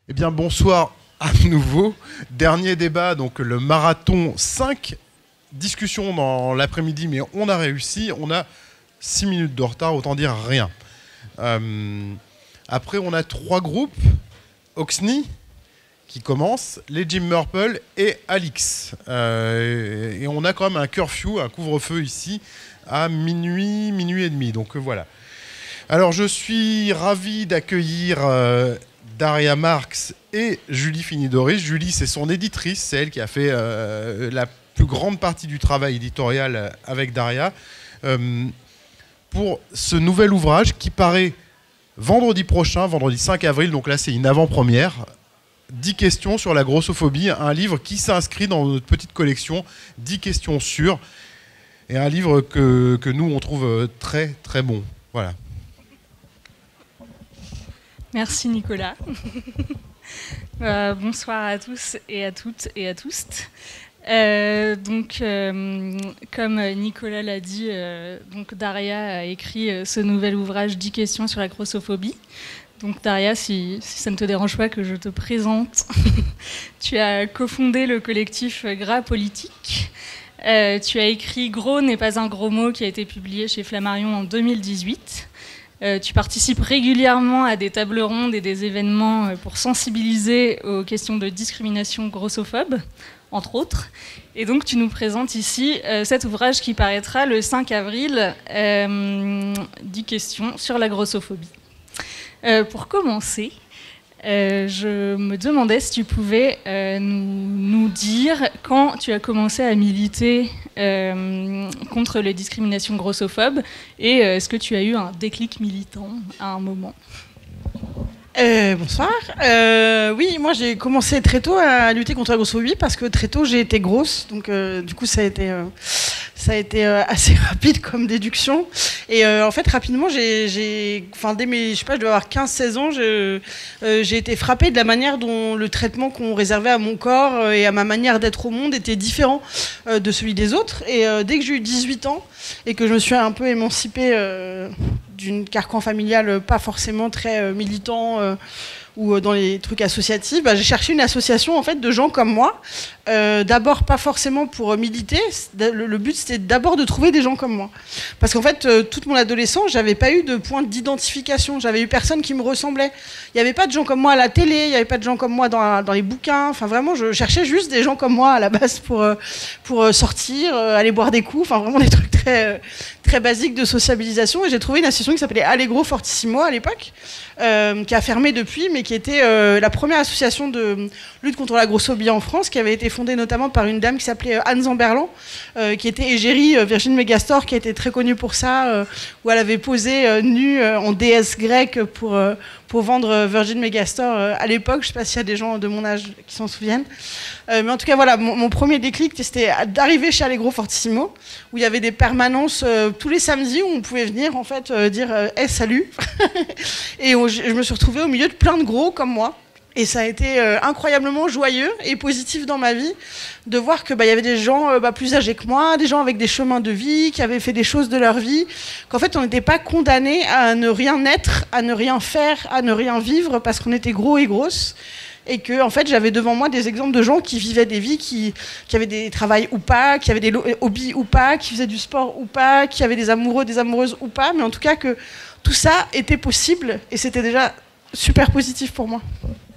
Eh bien, bonsoir à nouveau. Dernier débat, donc le marathon 5 discussions dans l'après-midi, mais on a réussi. On a 6 minutes de retard, autant dire rien. Après, on a 3 groupes. Oxney, qui commence, les Jim Murple et Alix. Et on a quand même un curfew, un couvre-feu ici, à minuit, minuit et demi. Donc voilà. Alors, je suis ravi d'accueillir Daria Marx et Julie Finidoris. Julie, c'est son éditrice, c'est elle qui a fait la plus grande partie du travail éditorial avec Daria pour ce nouvel ouvrage qui paraît vendredi prochain, vendredi 5 avril, donc là c'est une avant-première. 10 questions sur la grossophobie, un livre qui s'inscrit dans notre petite collection 10 questions sûres, et un livre que nous on trouve très très bon. Voilà. Merci Nicolas. Bonsoir à tous et à toutes et à tous. Comme Nicolas l'a dit, donc Daria a écrit ce nouvel ouvrage 10 questions sur la grossophobie. Donc Daria, si ça ne te dérange pas que je te présente, tu as cofondé le collectif Gras Politique. Tu as écrit Gros n'est pas un gros mot qui a été publié chez Flammarion en 2018. Tu participes régulièrement à des tables rondes et des événements pour sensibiliser aux questions de discrimination grossophobe, entre autres. Et donc tu nous présentes ici cet ouvrage qui paraîtra le 5 avril, 10 questions sur la grossophobie. Pour commencer, je me demandais si tu pouvais nous dire quand tu as commencé à militer contre les discriminations grossophobes et est-ce que tu as eu un déclic militant à un moment ? Bonsoir. Oui, moi j'ai commencé très tôt à lutter contre la grossophobie parce que très tôt j'ai été grosse, donc du coup ça a été assez rapide comme déduction. Et en fait rapidement dès mes, je sais pas, je dois avoir 15-16 ans, j'ai été frappée de la manière dont le traitement qu'on réservait à mon corps et à ma manière d'être au monde était différent de celui des autres. Et dès que j'ai eu 18 ans et que je me suis un peu émancipée d'un carcan familial pas forcément très militant ou dans les trucs associatifs, j'ai cherché une association en fait de gens comme moi. D'abord pas forcément pour militer, le but c'était d'abord de trouver des gens comme moi. Parce qu'en fait toute mon adolescence j'avais pas eu de point d'identification, j'avais eu personne qui me ressemblait. Il n'y avait pas de gens comme moi à la télé, il n'y avait pas de gens comme moi dans les bouquins, enfin vraiment je cherchais juste des gens comme moi à la base pour sortir, aller boire des coups, enfin vraiment des trucs très, très basiques de sociabilisation. Et j'ai trouvé une association qui s'appelait Allegro Fortissimo à l'époque, qui a fermé depuis, mais qui était la première association de lutte contre la grossophobie en France, qui avait été fondée notamment par une dame qui s'appelait Anne Zamberlan, qui était égérie Virginie Megastore, qui a été très connue pour ça, où elle avait posé nue en déesse grecque pour vendre Virgin Megastore à l'époque. Je ne sais pas s'il y a des gens de mon âge qui s'en souviennent. Mais en tout cas, voilà, mon premier déclic, c'était d'arriver chez Allegro Fortissimo, où il y avait des permanences tous les samedis où on pouvait venir en fait dire hey, salut. Et je me suis retrouvée au milieu de plein de gros comme moi. Et ça a été incroyablement joyeux et positif dans ma vie de voir que y avait des gens plus âgés que moi, des gens avec des chemins de vie, qui avaient fait des choses de leur vie, qu'en fait on n'était pas condamnés à ne rien être, à ne rien faire, à ne rien vivre parce qu'on était gros et grosses. Et que en fait, j'avais devant moi des exemples de gens qui vivaient des vies, qui avaient des travails ou pas, qui avaient des hobbies ou pas, qui faisaient du sport ou pas, qui avaient des amoureux, des amoureuses ou pas, mais en tout cas que tout ça était possible et c'était déjà super positif pour moi.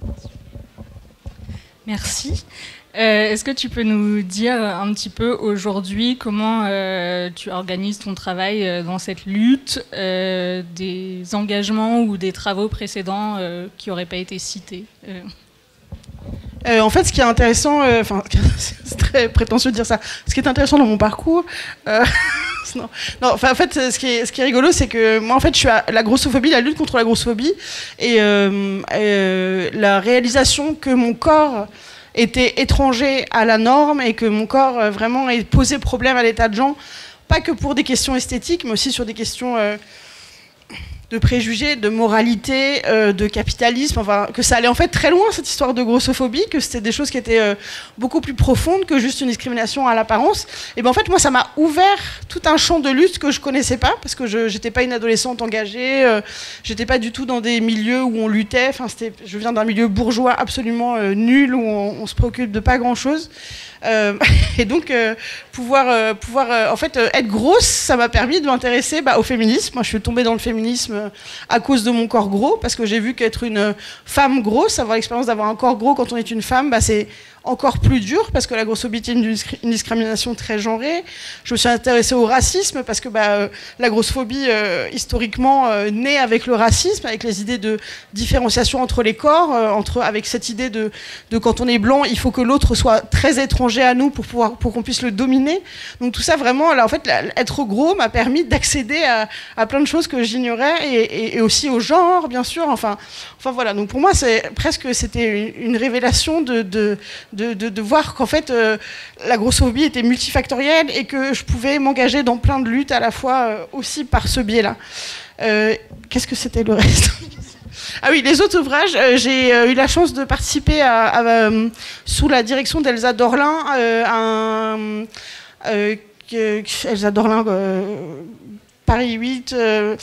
Merci. Est-ce que tu peux nous dire un petit peu aujourd'hui comment tu organises ton travail dans cette lutte, des engagements ou des travaux précédents qui n'auraient pas été cités En fait, ce qui est intéressant, c'est très prétentieux de dire ça. Ce qui est intéressant dans mon parcours, en fait, ce qui est rigolo, c'est que moi, en fait, je suis à la grossophobie, la lutte contre la grossophobie, et la réalisation que mon corps était étranger à la norme et que mon corps vraiment posait problème à des tas de gens, pas que pour des questions esthétiques, mais aussi sur des questions de préjugés, de moralité, de capitalisme, enfin, que ça allait en fait très loin, cette histoire de grossophobie, que c'était des choses qui étaient beaucoup plus profondes que juste une discrimination à l'apparence. Et ben en fait, moi, ça m'a ouvert tout un champ de lutte que je connaissais pas, parce que je n'étais pas une adolescente engagée, j'étais pas du tout dans des milieux où on luttait, enfin, je viens d'un milieu bourgeois absolument nul, où on se préoccupe de pas grand-chose. Et donc pouvoir en fait être grosse, ça m'a permis de m'intéresser au féminisme. Moi, je suis tombée dans le féminisme à cause de mon corps gros, parce que j'ai vu qu'être une femme grosse, avoir l'expérience d'avoir un corps gros quand on est une femme, c'est encore plus dur, parce que la grossophobie est une discrimination très genrée. Je me suis intéressée au racisme, parce que la grossophobie, historiquement, naît avec le racisme, avec les idées de différenciation entre les corps, avec cette idée de quand on est blanc, il faut que l'autre soit très étranger à nous pour qu'on puisse le dominer. Donc tout ça, vraiment, là, en fait, être gros m'a permis d'accéder à plein de choses que j'ignorais, et aussi au genre, bien sûr. Enfin voilà. Donc pour moi, c'était une révélation de voir qu'en fait la grossophobie était multifactorielle et que je pouvais m'engager dans plein de luttes à la fois aussi par ce biais-là. Qu'est-ce que c'était le reste? Ah oui, les autres ouvrages, j'ai eu la chance de participer sous la direction d'Elsa Dorlin, Elsa Dorlin, Paris 8,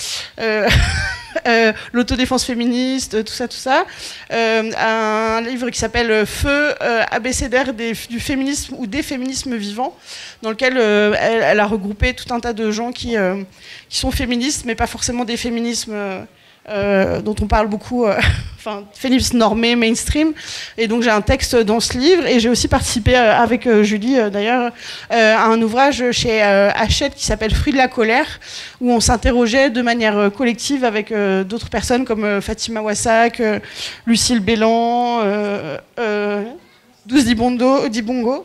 l'autodéfense féministe, tout ça. Un livre qui s'appelle Feu, abécédaire du féminisme ou des féminismes vivants, dans lequel elle a regroupé tout un tas de gens qui sont féministes, mais pas forcément des féminismes dont on parle beaucoup, féminisme normé, mainstream. Et donc j'ai un texte dans ce livre, et j'ai aussi participé avec Julie d'ailleurs à un ouvrage chez Hachette qui s'appelle Fruits de la colère, où on s'interrogeait de manière collective avec d'autres personnes comme Fatima Wassak, Lucille Bélan, Douce Dibongo,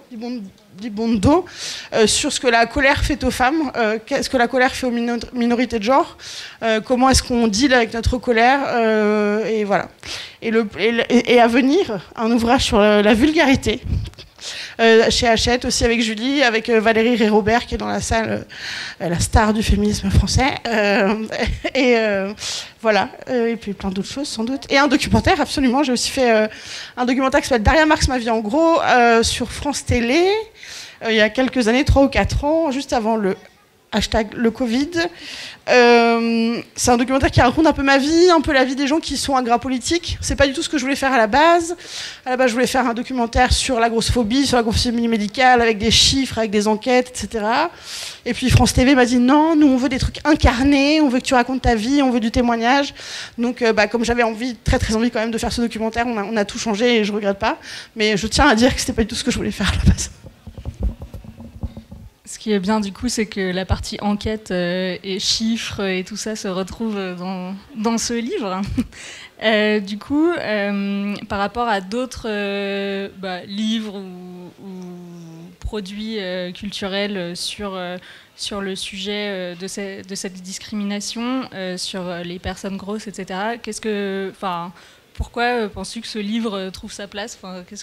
sur ce que la colère fait aux femmes, qu'est-ce que la colère fait aux minorités de genre, comment est-ce qu'on deal avec notre colère, et voilà. Et à venir, un ouvrage sur la vulgarité, chez Hachette, aussi avec Julie, avec Valérie Ré-Robert, qui est dans la salle, la star du féminisme français, voilà, et puis plein d'autres choses sans doute. Et un documentaire, absolument, j'ai aussi fait un documentaire qui s'appelle Daria Marx, ma vie en gros, sur France Télé, il y a quelques années, 3 ou 4 ans, juste avant le Covid. C'est un documentaire qui raconte un peu ma vie, un peu la vie des gens qui sont agra politiques. C'est pas du tout ce que je voulais faire à la base. À la base, je voulais faire un documentaire sur la grossophobie, sur la grossophobie médicale, avec des chiffres, avec des enquêtes, etc. Et puis France TV m'a dit non, nous on veut des trucs incarnés, on veut que tu racontes ta vie, on veut du témoignage. Donc comme j'avais très très envie quand même de faire ce documentaire, on a tout changé et je regrette pas. Mais je tiens à dire que c'était pas du tout ce que je voulais faire à la base. Ce qui est bien du coup, c'est que la partie enquête et chiffres et tout ça se retrouve dans ce livre. Du coup, par rapport à d'autres livres ou produits culturels sur le sujet de cette discrimination, sur les personnes grosses, etc., pourquoi penses-tu que ce livre trouve sa place?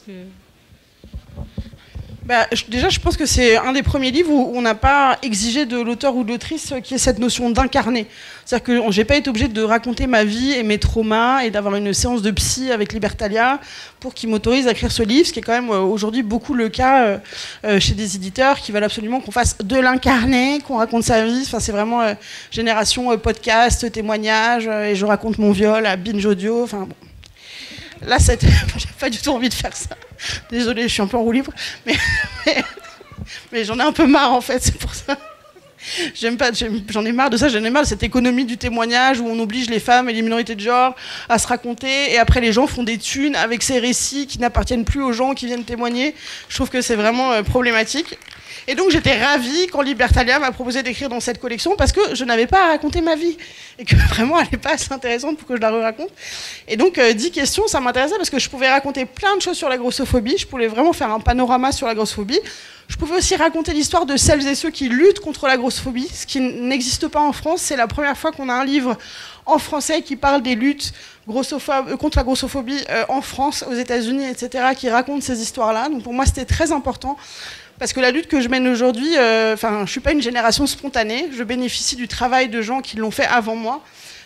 Déjà, je pense que c'est un des premiers livres où on n'a pas exigé de l'auteur ou de l'autrice qui ait cette notion d'incarner. C'est-à-dire que j'ai pas été obligée de raconter ma vie et mes traumas et d'avoir une séance de psy avec Libertalia pour qu'ils m'autorisent à écrire ce livre, ce qui est quand même aujourd'hui beaucoup le cas chez des éditeurs qui veulent absolument qu'on fasse de l'incarner, qu'on raconte sa vie. Enfin, c'est vraiment génération podcast, témoignage, et je raconte mon viol à Binge Audio. Enfin bon. Là, j'ai pas du tout envie de faire ça. Désolée, je suis un peu en roue libre, mais j'en ai un peu marre en fait, c'est pour ça. J'en ai marre de ça, j'en ai marre de cette économie du témoignage où on oblige les femmes et les minorités de genre à se raconter, et après les gens font des thunes avec ces récits qui n'appartiennent plus aux gens qui viennent témoigner. Je trouve que c'est vraiment problématique. Et donc j'étais ravie quand Libertalia m'a proposé d'écrire dans cette collection, parce que je n'avais pas à raconter ma vie et que vraiment elle n'est pas assez intéressante pour que je la raconte. Et donc 10 questions, ça m'intéressait parce que je pouvais raconter plein de choses sur la grossophobie, je pouvais vraiment faire un panorama sur la grossophobie. Je pouvais aussi raconter l'histoire de celles et ceux qui luttent contre la grossophobie, ce qui n'existe pas en France. C'est la première fois qu'on a un livre en français qui parle des luttes contre la grossophobie en France, aux États-Unis, etc., qui raconte ces histoires-là. Donc pour moi, c'était très important. Parce que la lutte que je mène aujourd'hui, je ne suis pas une génération spontanée, je bénéficie du travail de gens qui l'ont fait avant moi.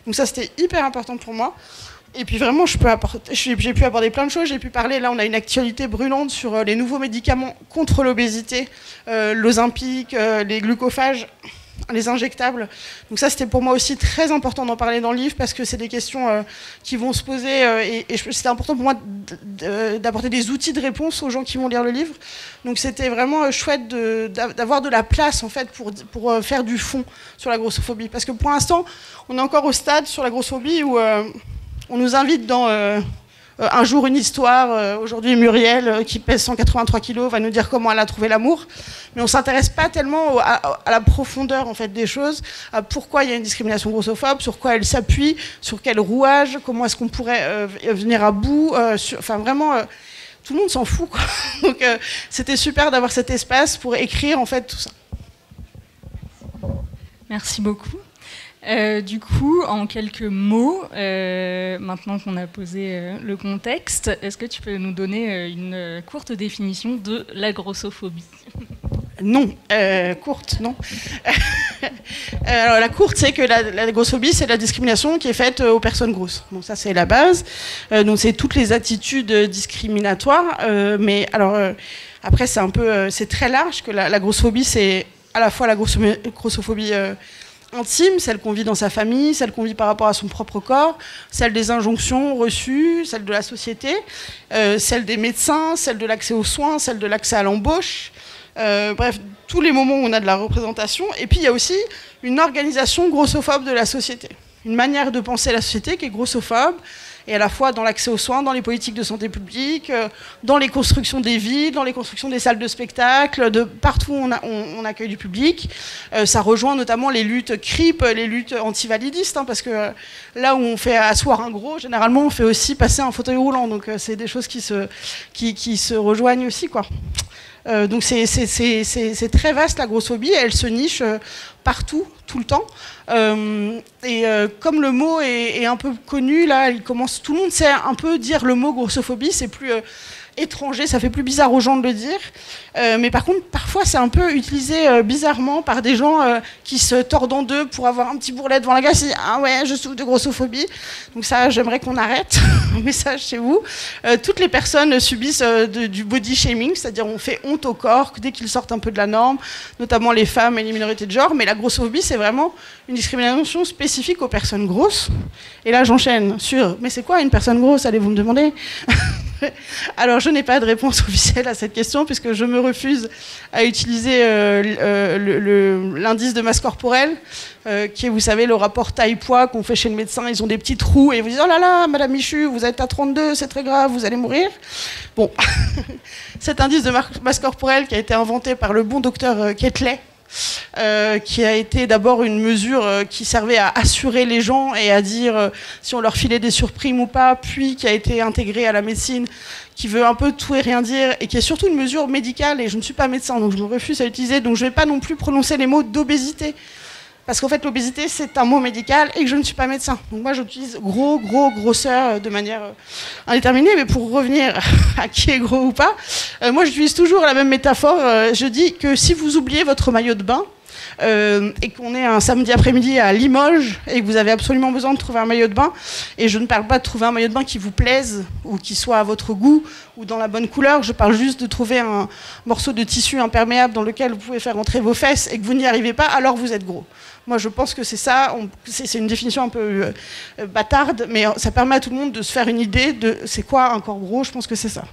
Donc ça, c'était hyper important pour moi. Et puis vraiment, j'ai pu aborder plein de choses. J'ai pu parler, là on a une actualité brûlante sur les nouveaux médicaments contre l'obésité, l'Ozempic, les glucophages, les injectables. Donc ça, c'était pour moi aussi très important d'en parler dans le livre parce que c'est des questions qui vont se poser et c'était important pour moi d'apporter des outils de réponse aux gens qui vont lire le livre. Donc c'était vraiment chouette d'avoir de la place en fait pour faire du fond sur la grossophobie. Parce que pour l'instant, on est encore au stade sur la grossophobie où on nous invite dans un jour une histoire. Aujourd'hui, Muriel, qui pèse 183 kilos, va nous dire comment elle a trouvé l'amour. Mais on ne s'intéresse pas tellement à la profondeur en fait, des choses, à pourquoi il y a une discrimination grossophobe, sur quoi elle s'appuie, sur quel rouage, comment est-ce qu'on pourrait venir à bout. Enfin, vraiment, tout le monde s'en fout, quoi. Donc, c'était super d'avoir cet espace pour écrire en fait, tout ça. Merci beaucoup. Du coup, en quelques mots, maintenant qu'on a posé le contexte, est-ce que tu peux nous donner une courte définition de la grossophobie ? Non, courte, non. Alors la courte, c'est que la grossophobie, c'est la discrimination qui est faite aux personnes grosses. Donc ça, c'est la base. Donc c'est toutes les attitudes discriminatoires. Mais alors après, c'est très large que la grossophobie, c'est à la fois la grossophobie intime, celle qu'on vit dans sa famille, celle qu'on vit par rapport à son propre corps, celle des injonctions reçues, celle de la société, celle des médecins, celle de l'accès aux soins, celle de l'accès à l'embauche. Bref, tous les moments où on a de la représentation. Et puis il y a aussi une organisation grossophobe de la société. Une manière de penser la société qui est grossophobe, et à la fois dans l'accès aux soins, dans les politiques de santé publique, dans les constructions des villes, dans les constructions des salles de spectacle, de partout où on accueille du public. Ça rejoint notamment les luttes CRIP, les luttes antivalidistes, parce que là où on fait asseoir un gros, généralement on fait aussi passer un fauteuil roulant. Donc c'est des choses qui se rejoignent aussi, quoi. Donc c'est très vaste la grossophobie, elle se niche partout, tout le temps. Comme le mot est un peu connu, là, tout le monde sait un peu dire le mot grossophobie, c'est plus étranger, ça fait plus bizarre aux gens de le dire. Mais par contre, parfois, c'est un peu utilisé bizarrement par des gens qui se tordent en deux pour avoir un petit bourrelet devant la gueule. Ils disent « Ah ouais, je souffre de grossophobie ». Donc ça, j'aimerais qu'on arrête. Un message chez vous. Toutes les personnes subissent du body shaming, c'est-à-dire on fait honte au corps dès qu'ils sortent un peu de la norme, notamment les femmes et les minorités de genre. Mais la grossophobie, c'est vraiment une discrimination spécifique aux personnes grosses. Et là, j'enchaîne sur « Mais c'est quoi une personne grosse ?» allez-vous me demander. Alors, je n'ai pas de réponse officielle à cette question puisque je me refuse à utiliser l'indice de masse corporelle, qui est, vous savez, le rapport taille-poids qu'on fait chez le médecin. Ils ont des petits trous et ils vous disent « Oh là là, Madame Michu, vous êtes à 32, c'est très grave, vous allez mourir. » Bon, cet indice de masse corporelle qui a été inventé par le bon docteur Ketley, qui a été d'abord une mesure qui servait à assurer les gens et à dire si on leur filait des surprimes ou pas, puis qui a été intégrée à la médecine, qui veut un peu tout et rien dire, et qui est surtout une mesure médicale, et je ne suis pas médecin, donc je me refuse à l'utiliser, donc je ne vais pas non plus prononcer les mots d'obésité, parce qu'en fait l'obésité c'est un mot médical, et que je ne suis pas médecin. Donc moi j'utilise grosseur de manière indéterminée, mais pour revenir à qui est gros ou pas, moi j'utilise toujours la même métaphore, je dis que si vous oubliez votre maillot de bain, et qu'on est un samedi après-midi à Limoges et que vous avez absolument besoin de trouver un maillot de bain, et je ne parle pas de trouver un maillot de bain qui vous plaise ou qui soit à votre goût ou dans la bonne couleur, je parle juste de trouver un morceau de tissu imperméable dans lequel vous pouvez faire entrer vos fesses et que vous n'y arrivez pas, alors vous êtes gros. Moi je pense que c'est ça, c'est une définition un peu bâtarde, mais ça permet à tout le monde de se faire une idée de c'est quoi un corps gros, je pense que c'est ça.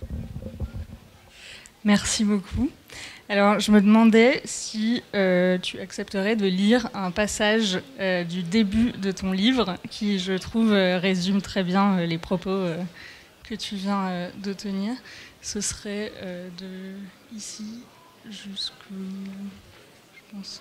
Merci beaucoup. Alors, je me demandais si tu accepterais de lire un passage du début de ton livre qui, je trouve, résume très bien les propos que tu viens de tenir. Ce serait de ici jusqu'au... Je pense...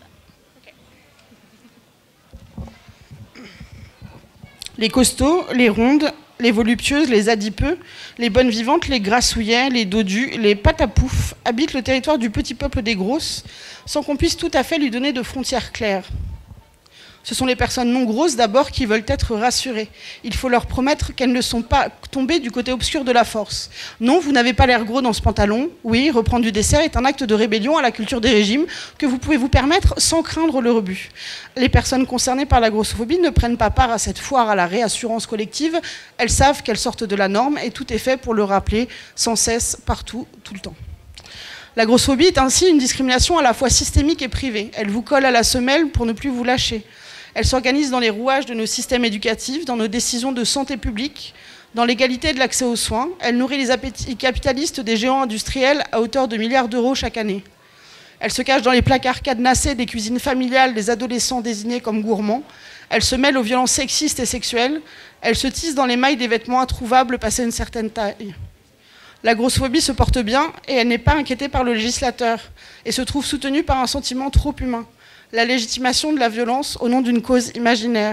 Les costauds, les rondes, les voluptueuses, les adipeux, les bonnes vivantes, les grassouillets, les dodus, les patapoufs habitent le territoire du petit peuple des grosses, sans qu'on puisse tout à fait lui donner de frontières claires. Ce sont les personnes non grosses d'abord qui veulent être rassurées. Il faut leur promettre qu'elles ne sont pas tombées du côté obscur de la force. Non, vous n'avez pas l'air gros dans ce pantalon. Oui, reprendre du dessert est un acte de rébellion à la culture des régimes que vous pouvez vous permettre sans craindre le rebut. Les personnes concernées par la grossophobie ne prennent pas part à cette foire à la réassurance collective. Elles savent qu'elles sortent de la norme et tout est fait pour le rappeler sans cesse, partout, tout le temps. La grossophobie est ainsi une discrimination à la fois systémique et privée. Elle vous colle à la semelle pour ne plus vous lâcher. Elle s'organise dans les rouages de nos systèmes éducatifs, dans nos décisions de santé publique, dans l'égalité de l'accès aux soins. Elle nourrit les appétits capitalistes des géants industriels à hauteur de milliards d'euros chaque année. Elle se cache dans les placards cadenassés des cuisines familiales des adolescents désignés comme gourmands. Elle se mêle aux violences sexistes et sexuelles. Elle se tisse dans les mailles des vêtements introuvables passés une certaine taille. La grossophobie se porte bien et elle n'est pas inquiétée par le législateur et se trouve soutenue par un sentiment trop humain, la légitimation de la violence au nom d'une cause imaginaire.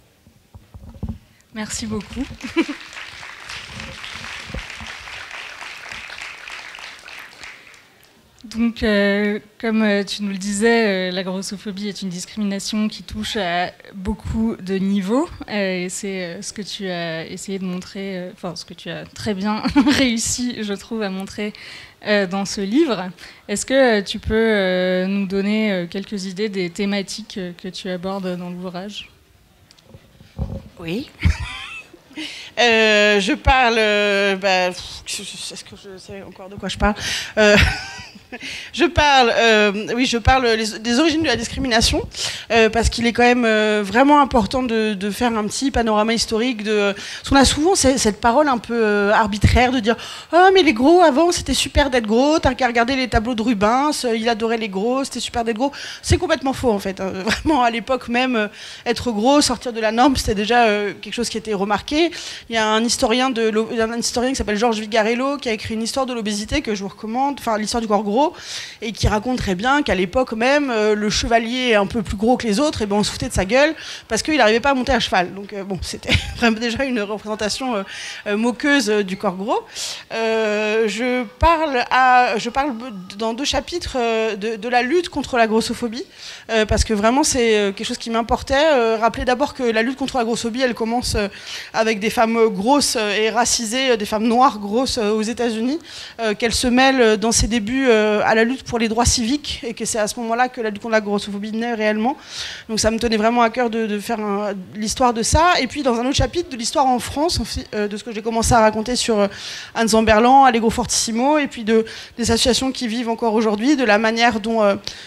Merci beaucoup. Donc, comme tu nous le disais, la grossophobie est une discrimination qui touche à beaucoup de niveaux. Et c'est ce que tu as essayé de montrer, enfin, ce que tu as très bien réussi, je trouve, à montrer dans ce livre. Est-ce que tu peux nous donner quelques idées des thématiques que tu abordes dans l'ouvrage ? Oui. Je parle... est-ce que je sais encore de quoi je parle je parle des origines de la discrimination, parce qu'il est quand même vraiment important de faire un petit panorama historique. Parce qu'on a souvent cette parole un peu arbitraire de dire « Oh, mais les gros, avant, c'était super d'être gros, t'as qu'à regarder les tableaux de Rubens, il adorait les gros, c'était super d'être gros. » C'est complètement faux, en fait. Vraiment, à l'époque même, être gros, sortir de la norme, c'était déjà quelque chose qui était remarqué. Il y a un historien qui s'appelle Georges Vigarello, qui a écrit une histoire de l'obésité que je vous recommande, enfin, l'histoire du corps gros, et qui raconte très bien qu'à l'époque même, le chevalier un peu plus gros que les autres, et ben on se foutait de sa gueule parce qu'il n'arrivait pas à monter à cheval. Donc bon, c'était vraiment déjà une représentation moqueuse du corps gros. Je parle dans 2 chapitres de la lutte contre la grossophobie, parce que vraiment c'est quelque chose qui m'importait. Rappelez d'abord que la lutte contre la grossophobie, elle commence avec des femmes grosses et racisées, des femmes noires grosses aux États-Unis, qu'elles se mêlent dans ses débuts à la lutte pour les droits civiques, et que c'est à ce moment-là que la lutte contre la grossophobie naît réellement. Donc ça me tenait vraiment à cœur de faire l'histoire de ça. Et puis dans un autre chapitre de l'histoire en France, de ce que j'ai commencé à raconter sur Anne Zamberlan, Allegro Fortissimo, et puis des associations qui vivent encore aujourd'hui, de la manière dont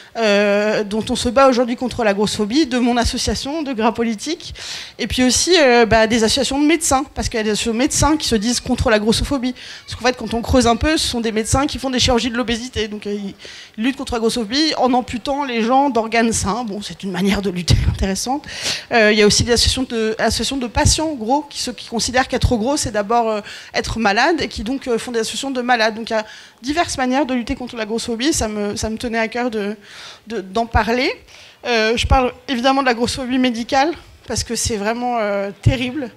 on se bat aujourd'hui contre la grossophobie, de mon association, de Gras Politique, et puis aussi des associations de médecins, parce qu'il y a des associations de médecins qui se disent contre la grossophobie. Parce qu'en fait, quand on creuse un peu, ce sont des médecins qui font des chirurgies de l'obésité. Donc ils luttent contre la grossophobie en amputant les gens d'organes sains. Bon, c'est une manière de lutter intéressante. Il y a aussi des associations de patients gros qui considèrent qu'être gros, c'est d'abord être malade, et qui donc font des associations de malades. Donc il y a diverses manières de lutter contre la grossophobie. Ça me tenait à cœur d'en parler. Je parle évidemment de la grossophobie médicale, parce que c'est vraiment terrible.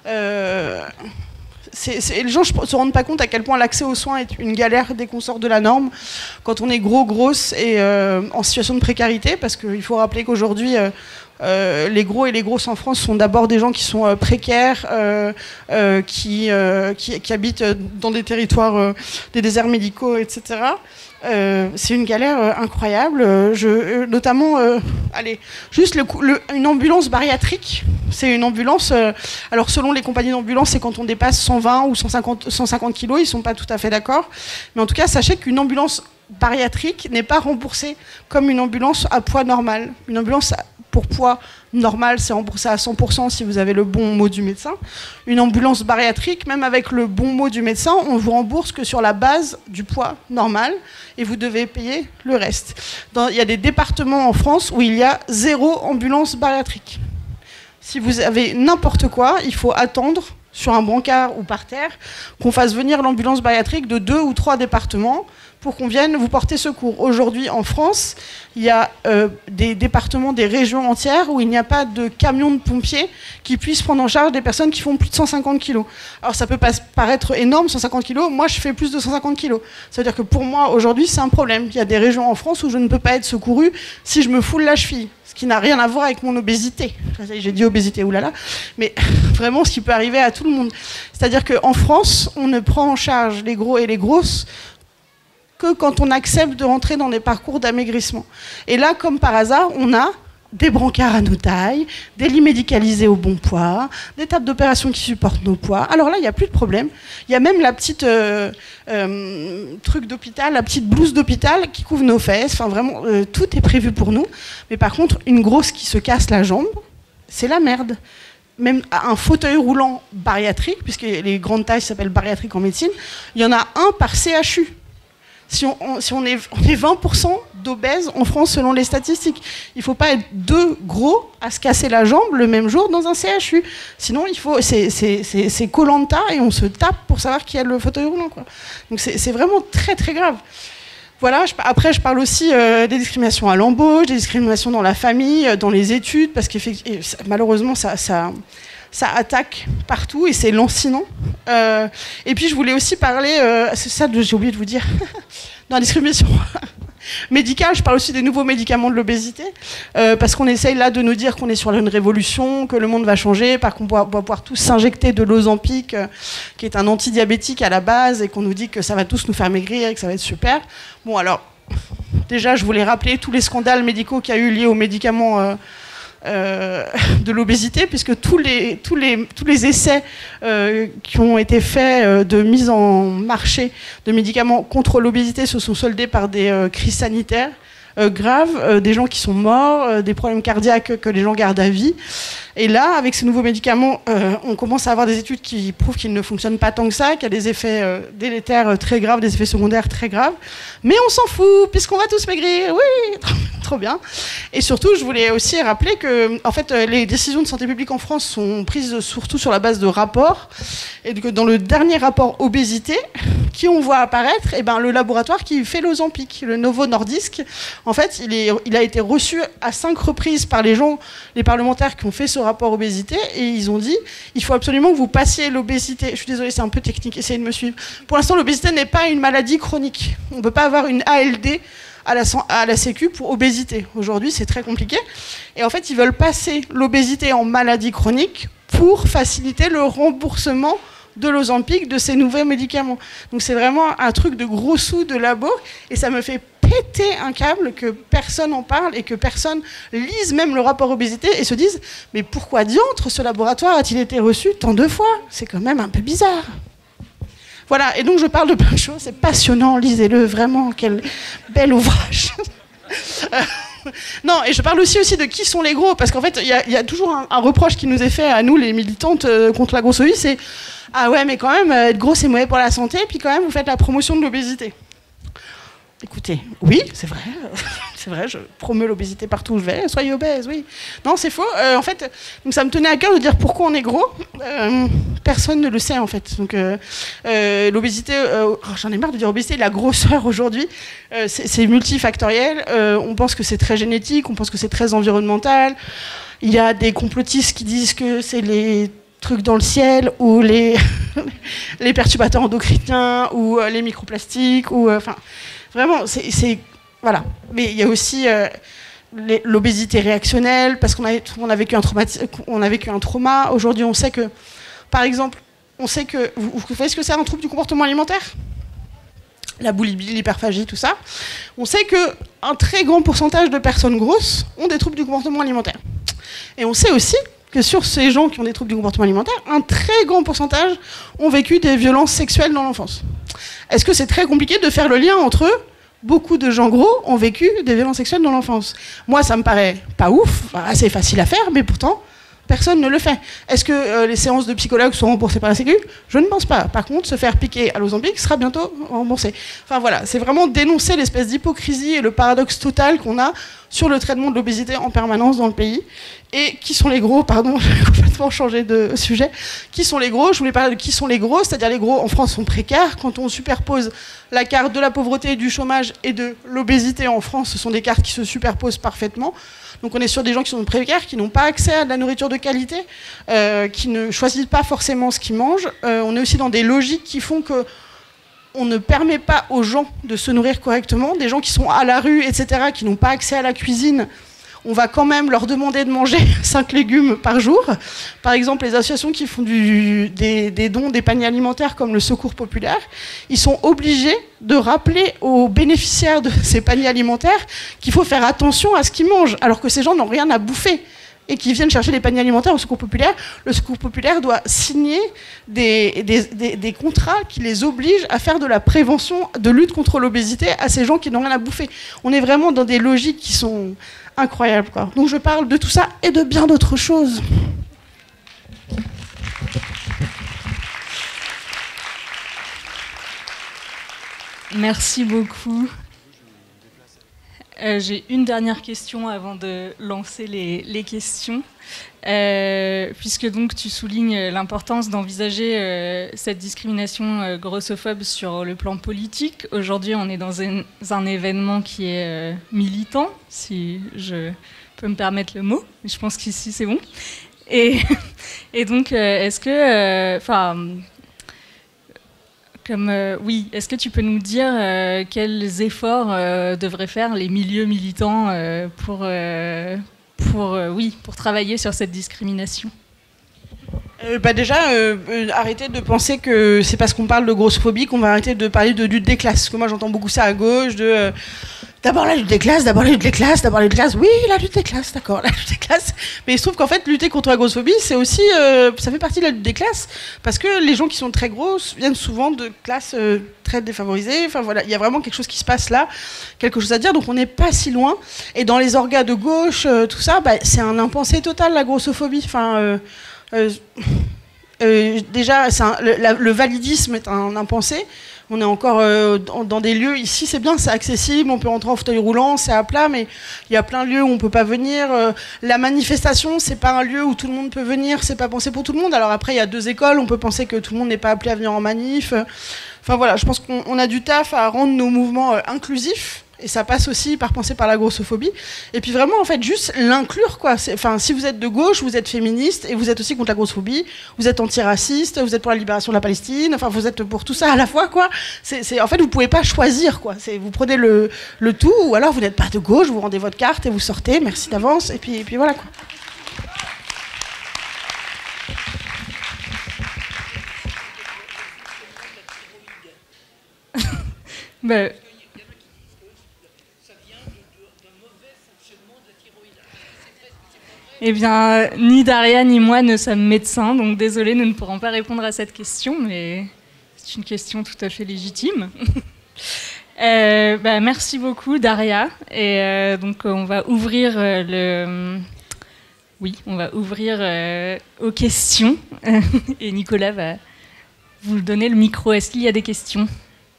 Les gens ne se rendent pas compte à quel point l'accès aux soins est une galère dès qu'on sort de la norme, quand on est gros, grosse et en situation de précarité, parce qu'il faut rappeler qu'aujourd'hui, les gros et les grosses en France sont d'abord des gens qui sont précaires, qui habitent dans des territoires, des déserts médicaux, etc. C'est une galère incroyable. Notamment, juste une ambulance bariatrique, c'est une ambulance. Alors selon les compagnies d'ambulance, c'est quand on dépasse 120 ou 150 kilos, ils ne sont pas tout à fait d'accord. Mais en tout cas, sachez qu'une ambulance bariatrique n'est pas remboursée comme une ambulance à poids normal. Une ambulance pour poids normal, c'est remboursé à 100% si vous avez le bon mot du médecin. Une ambulance bariatrique, même avec le bon mot du médecin, on vous rembourse que sur la base du poids normal, et vous devez payer le reste. Il y a des départements en France où il y a 0 ambulance bariatrique. Si vous avez n'importe quoi, il faut attendre sur un brancard ou par terre qu'on fasse venir l'ambulance bariatrique de 2 ou 3 départements pour qu'on vienne vous porter secours. Aujourd'hui, en France, il y a des départements, des régions entières où il n'y a pas de camion de pompiers qui puissent prendre en charge des personnes qui font plus de 150 kg. Alors ça peut paraître énorme, 150 kg, moi je fais plus de 150 kg. Ça veut dire que pour moi, aujourd'hui, c'est un problème. Il y a des régions en France où je ne peux pas être secourue si je me foule la cheville. Ce qui n'a rien à voir avec mon obésité. J'ai dit obésité, oulala, mais vraiment ce qui peut arriver à tout le monde. C'est-à-dire qu'en France, on ne prend en charge les gros et les grosses que quand on accepte de rentrer dans des parcours d'amaigrissement. Et là, comme par hasard, on a des brancards à nos tailles, des lits médicalisés au bon poids, des tables d'opération qui supportent nos poids. Alors là, il n'y a plus de problème. Il y a même la petite truc d'hôpital, la petite blouse d'hôpital qui couvre nos fesses. Enfin, vraiment, tout est prévu pour nous. Mais par contre, une grosse qui se casse la jambe, c'est la merde. Même un fauteuil roulant bariatrique, puisque les grandes tailles s'appellent bariatriques en médecine, il y en a un par CHU. Si on est 20% d'obèses en France selon les statistiques. Il ne faut pas être deux gros à se casser la jambe le même jour dans un CHU. Sinon, c'est Koh-Lanta et on se tape pour savoir qui a le fauteuil roulant, quoi. Donc c'est vraiment très très grave. Voilà, après je parle aussi des discriminations à l'embauche, des discriminations dans la famille, dans les études, parce que malheureusement ça attaque partout et c'est lancinant. Et puis je voulais aussi parler, c'est ça que j'ai oublié de vous dire, dans la discrimination médicale, je parle aussi des nouveaux médicaments de l'obésité, parce qu'on essaye là de nous dire qu'on est sur une révolution, que le monde va changer, qu'on va pouvoir tous s'injecter de l'Ozempic, qui est un antidiabétique à la base, et qu'on nous dit que ça va tous nous faire maigrir et que ça va être super. Bon alors, déjà je voulais rappeler tous les scandales médicaux qu'il y a eu liés aux médicaments de l'obésité, puisque tous les essais qui ont été faits de mise en marché de médicaments contre l'obésité se sont soldés par des crises sanitaires graves, des gens qui sont morts, des problèmes cardiaques que les gens gardent à vie. Et là, avec ces nouveaux médicaments, on commence à avoir des études qui prouvent qu'ils ne fonctionnent pas tant que ça, qu'il y a des effets délétères très graves, des effets secondaires très graves. Mais on s'en fout, puisqu'on va tous maigrir. Oui, trop bien. Et surtout, je voulais aussi rappeler que en fait, les décisions de santé publique en France sont prises surtout sur la base de rapports. Et que dans le dernier rapport obésité, qui on voit apparaître, le laboratoire qui fait l'Ozempic, le Novo Nordisk, en fait, il a été reçu à 5 reprises par les parlementaires qui ont fait ce rapport obésité, et ils ont dit il faut absolument que vous passiez l'obésité. Je suis désolée, c'est un peu technique, essayez de me suivre. Pour l'instant, l'obésité n'est pas une maladie chronique. On ne peut pas avoir une ALD à la Sécu pour obésité. Aujourd'hui, c'est très compliqué. Et en fait, ils veulent passer l'obésité en maladie chronique pour faciliter le remboursement de l'Ozempic, de ces nouveaux médicaments. Donc c'est vraiment un truc de gros sous de labo, et ça me fait péter un câble que personne en parle et que personne lise même le rapport obésité et se dise mais pourquoi diantre ce laboratoire a-t-il été reçu tant de fois? C'est quand même un peu bizarre. Voilà, et donc je parle de plein de choses, c'est passionnant, lisez-le, vraiment, quel bel ouvrage. Non, et je parle aussi de qui sont les gros, parce qu'en fait, il y a toujours un reproche qui nous est fait à nous, les militantes contre la grossophobie, c'est « Ah ouais, mais quand même, être gros, c'est mauvais pour la santé, puis quand même, vous faites la promotion de l'obésité. » Écoutez, oui, c'est vrai, c'est vrai, je promeux l'obésité partout où je vais, soyez obèses, oui. Non, c'est faux. En fait, donc ça me tenait à cœur de dire pourquoi on est gros. Personne ne le sait, en fait. Donc, l'obésité, j'en ai marre de dire obésité, la grosseur aujourd'hui, c'est multifactoriel. On pense que c'est très génétique, on pense que c'est très environnemental. Il y a des complotistes qui disent que c'est les trucs dans le ciel, ou les perturbateurs endocriniens, ou les microplastiques, ou enfin... Vraiment, c'est voilà. Mais il y a aussi l'obésité réactionnelle, parce qu'on a vécu un trauma. Aujourd'hui, on sait que, par exemple, vous savez ce que c'est un trouble du comportement alimentaire? La boulimie, l'hyperphagie, tout ça. On sait qu'un très grand pourcentage de personnes grosses ont des troubles du comportement alimentaire. Et on sait aussi que sur ces gens qui ont des troubles du comportement alimentaire, un très grand pourcentage ont vécu des violences sexuelles dans l'enfance. Est-ce que c'est très compliqué de faire le lien entre eux? Beaucoup de gens gros ont vécu des violences sexuelles dans l'enfance. Moi, ça me paraît pas ouf, assez facile à faire, mais pourtant, Personne ne le fait. Est-ce que les séances de psychologue sont remboursées par la Sécu? Je ne pense pas. Par contre, se faire piquer à Mozambique sera bientôt remboursé. Enfin voilà, c'est vraiment dénoncer l'espèce d'hypocrisie et le paradoxe total qu'on a sur le traitement de l'obésité en permanence dans le pays. Et qui sont les gros, pardon, j'ai complètement changé de sujet. Qui sont les gros? Je voulais parler de qui sont les gros, c'est-à-dire les gros en France sont précaires. Quand on superpose la carte de la pauvreté, du chômage et de l'obésité en France, ce sont des cartes qui se superposent parfaitement. Donc on est sur des gens qui sont précaires, qui n'ont pas accès à de la nourriture de qualité, qui ne choisissent pas forcément ce qu'ils mangent. On est aussi dans des logiques qui font que on ne permet pas aux gens de se nourrir correctement. Des gens qui sont à la rue, etc., qui n'ont pas accès à la cuisine, on va quand même leur demander de manger 5 légumes par jour. Par exemple, les associations qui font des dons, des paniers alimentaires comme le Secours Populaire, ils sont obligés de rappeler aux bénéficiaires de ces paniers alimentaires qu'il faut faire attention à ce qu'ils mangent, alors que ces gens n'ont rien à bouffer et qui viennent chercher des paniers alimentaires au Secours Populaire. Le Secours Populaire doit signer des contrats qui les obligent à faire de la prévention, de lutte contre l'obésité à ces gens qui n'ont rien à bouffer. On est vraiment dans des logiques qui sont incroyables, quoi. Donc je parle de tout ça et de bien d'autres choses. Merci beaucoup. J'ai une dernière question avant de lancer les questions. Puisque donc tu soulignes l'importance d'envisager cette discrimination grossophobe sur le plan politique. Aujourd'hui, on est dans un événement qui est militant, si je peux me permettre le mot. Je pense qu'ici, c'est bon. Et donc, est-ce que... oui, est-ce que tu peux nous dire quels efforts devraient faire les milieux militants pour travailler sur cette discrimination? Déjà, arrêter de penser que c'est parce qu'on parle de grossophobie qu'on va arrêter de parler de lutte des classes. Parce que moi, j'entends beaucoup ça à gauche, d'abord la lutte des classes, d'abord la lutte des classes, d'abord la lutte des classes. Oui, la lutte des classes, d'accord, la lutte des classes. Mais il se trouve qu'en fait, lutter contre la grossophobie, c'est aussi, ça fait partie de la lutte des classes, parce que les gens qui sont très grosses viennent souvent de classes très défavorisées. Enfin voilà, il y a vraiment quelque chose qui se passe là, quelque chose à dire. Donc on n'est pas si loin. Et dans les orgas de gauche, tout ça, c'est un impensé total, la grossophobie. Enfin, déjà, le validisme est un impensé. On est encore dans des lieux, ici c'est bien, c'est accessible, on peut rentrer en fauteuil roulant, c'est à plat, mais il y a plein de lieux où on ne peut pas venir. La manifestation, c'est pas un lieu où tout le monde peut venir, c'est pas pensé pour tout le monde. Alors après, il y a 2 écoles, on peut penser que tout le monde n'est pas appelé à venir en manif. Enfin voilà, je pense qu'on a du taf à rendre nos mouvements inclusifs. Et ça passe aussi par penser par la grossophobie. Et puis vraiment, en fait, juste l'inclure, quoi. Enfin, si vous êtes de gauche, vous êtes féministe et vous êtes aussi contre la grossophobie, vous êtes antiraciste, vous êtes pour la libération de la Palestine, enfin, vous êtes pour tout ça à la fois, quoi. En fait, vous pouvez pas choisir, quoi. Vous prenez le tout, ou alors vous n'êtes pas de gauche, vous rendez votre carte et vous sortez, merci d'avance, et puis voilà, quoi. Eh bien, ni Daria ni moi ne sommes médecins, donc désolé, nous ne pourrons pas répondre à cette question, mais c'est une question tout à fait légitime. Merci beaucoup, Daria. Et donc, on va ouvrir aux questions. Et Nicolas va vous donner le micro. Est-ce qu'il y a des questions ?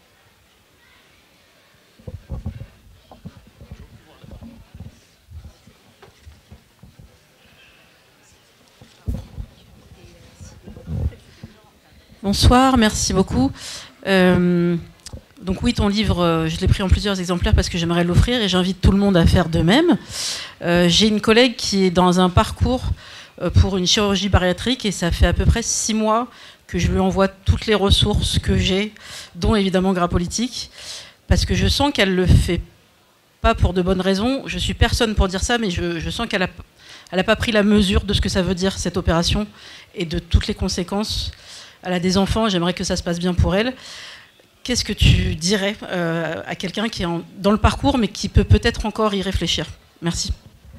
Bonsoir, merci beaucoup. Donc oui, ton livre, je l'ai pris en plusieurs exemplaires parce que j'aimerais l'offrir et j'invite tout le monde à faire de même. J'ai une collègue qui est dans un parcours pour une chirurgie bariatrique et ça fait à peu près 6 mois que je lui envoie toutes les ressources que j'ai, dont évidemment Gras Politique, parce que je sens qu'elle le fait pas pour de bonnes raisons. Je suis personne pour dire ça, mais je sens qu'elle a pas pris la mesure de ce que ça veut dire, cette opération, et de toutes les conséquences. Elle a des enfants, j'aimerais que ça se passe bien pour elle. Qu'est-ce que tu dirais à quelqu'un qui est dans le parcours, mais qui peut peut-être encore y réfléchir ? Merci.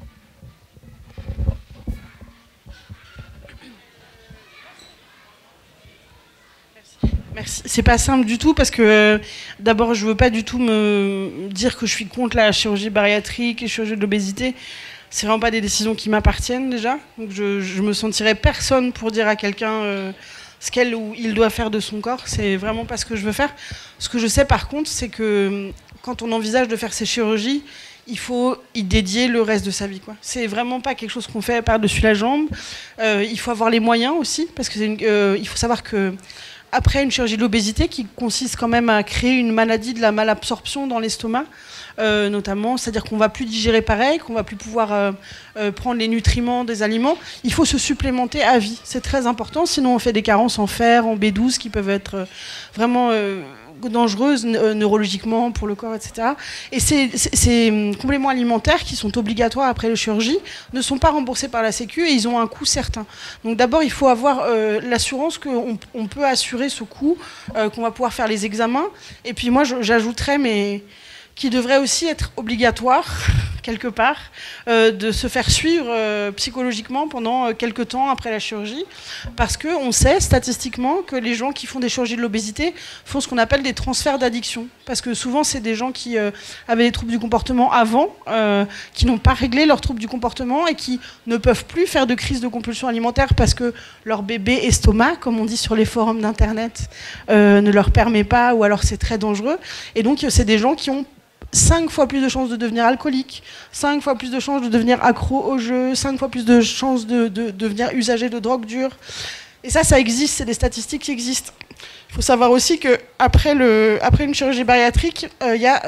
Merci. C'est pas simple du tout parce que d'abord je veux pas du tout me dire que je suis contre la chirurgie bariatrique et la chirurgie de l'obésité. c'est vraiment pas des décisions qui m'appartiennent déjà. Donc je me sentirais personne pour dire à quelqu'un ce qu'elle ou il doit faire de son corps. C'est vraiment pas ce que je veux faire. Ce que je sais par contre, c'est que quand on envisage de faire ces chirurgies, il faut y dédier le reste de sa vie, quoi. C'est vraiment pas quelque chose qu'on fait par-dessus la jambe. Il faut avoir les moyens aussi, parce que il faut savoir que après une chirurgie de l'obésité, qui consiste quand même à créer une maladie de la malabsorption dans l'estomac, notamment, c'est-à-dire qu'on va plus digérer pareil, qu'on va plus pouvoir prendre les nutriments des aliments, il faut se supplémenter à vie. C'est très important, sinon on fait des carences en fer, en B12 qui peuvent être vraiment dangereuses neurologiquement pour le corps, etc. Et ces compléments alimentaires qui sont obligatoires après la chirurgie ne sont pas remboursés par la Sécu et ils ont un coût certain. Donc d'abord, il faut avoir l'assurance qu'on peut assurer ce coût, qu'on va pouvoir faire les examens. Et puis moi, j'ajouterais, mais qui devrait aussi être obligatoire, quelque part, de se faire suivre psychologiquement pendant quelques temps après la chirurgie, parce qu'on sait statistiquement que les gens qui font des chirurgies de l'obésité font ce qu'on appelle des transferts d'addiction, parce que souvent c'est des gens qui avaient des troubles du comportement avant, qui n'ont pas réglé leurs troubles du comportement et qui ne peuvent plus faire de crise de compulsion alimentaire parce que leur bébé estomac, comme on dit sur les forums d'internet, ne leur permet pas, ou alors c'est très dangereux, et donc c'est des gens qui ont 5 fois plus de chances de devenir alcoolique, 5 fois plus de chances de devenir accro au jeu, 5 fois plus de chances de devenir usager de drogue dure. Et ça existe, c'est des statistiques qui existent. Il faut savoir aussi qu'après une chirurgie bariatrique, il y a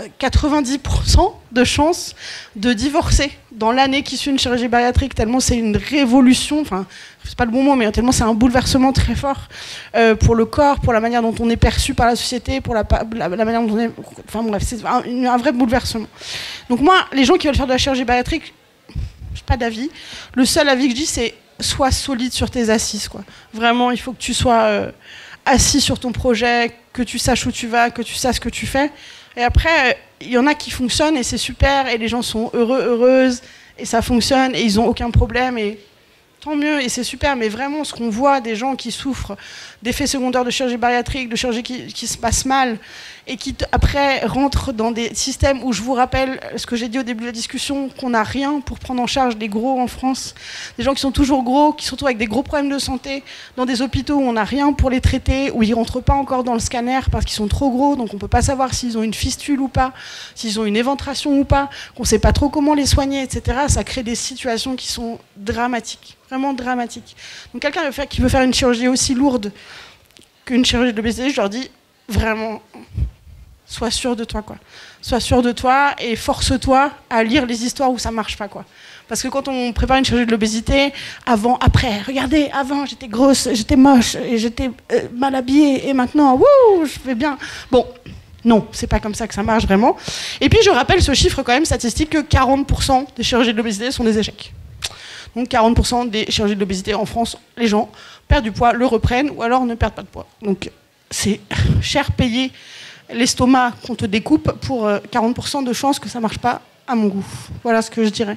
90% de chances de divorcer dans l'année qui suit une chirurgie bariatrique, tellement c'est une révolution, enfin, c'est pas le bon mot, mais tellement c'est un bouleversement très fort pour le corps, pour la manière dont on est perçu par la société, pour la manière dont on est... Enfin bref, c'est un vrai bouleversement. Donc moi, les gens qui veulent faire de la chirurgie bariatrique, je n'ai pas d'avis. Le seul avis que je dis, c'est sois solide sur tes assises, quoi. Vraiment, il faut que tu sois... assis sur ton projet, que tu saches où tu vas, que tu saches ce que tu fais. Et après, il y en a qui fonctionnent et c'est super, et les gens sont heureux, heureuses, et ça fonctionne, et ils n'ont aucun problème, et tant mieux, et c'est super. Mais vraiment, ce qu'on voit des gens qui souffrent d'effets secondaires de chirurgie bariatrique, de chirurgie qui se passe mal, et qui après rentrent dans des systèmes où je vous rappelle ce que j'ai dit au début de la discussion, qu'on n'a rien pour prendre en charge les gros en France, des gens qui sont toujours gros, qui se retrouvent avec des gros problèmes de santé, dans des hôpitaux où on n'a rien pour les traiter, où ils ne rentrent pas encore dans le scanner parce qu'ils sont trop gros, donc on ne peut pas savoir s'ils ont une fistule ou pas, s'ils ont une éventration ou pas, qu'on ne sait pas trop comment les soigner, etc. Ça crée des situations qui sont dramatiques, vraiment dramatiques. Donc quelqu'un qui veut faire une chirurgie aussi lourde qu'une chirurgie de l'obésité, je leur dis vraiment... Sois sûr de toi, quoi. Sois sûr de toi et force-toi à lire les histoires où ça marche pas, quoi. Parce que quand on prépare une chirurgie de l'obésité, avant, après, regardez, avant j'étais grosse, j'étais moche, et j'étais mal habillée, et maintenant, wouh, je vais bien. Bon, non, c'est pas comme ça que ça marche vraiment. Et puis je rappelle ce chiffre quand même statistique que 40% des chirurgies de l'obésité sont des échecs. Donc 40% des chirurgies de l'obésité en France, les gens perdent du poids, le reprennent, ou alors ne perdent pas de poids. Donc c'est cher payé. L'estomac qu'on te découpe pour 40% de chances que ça ne marche pas à mon goût. Voilà ce que je dirais.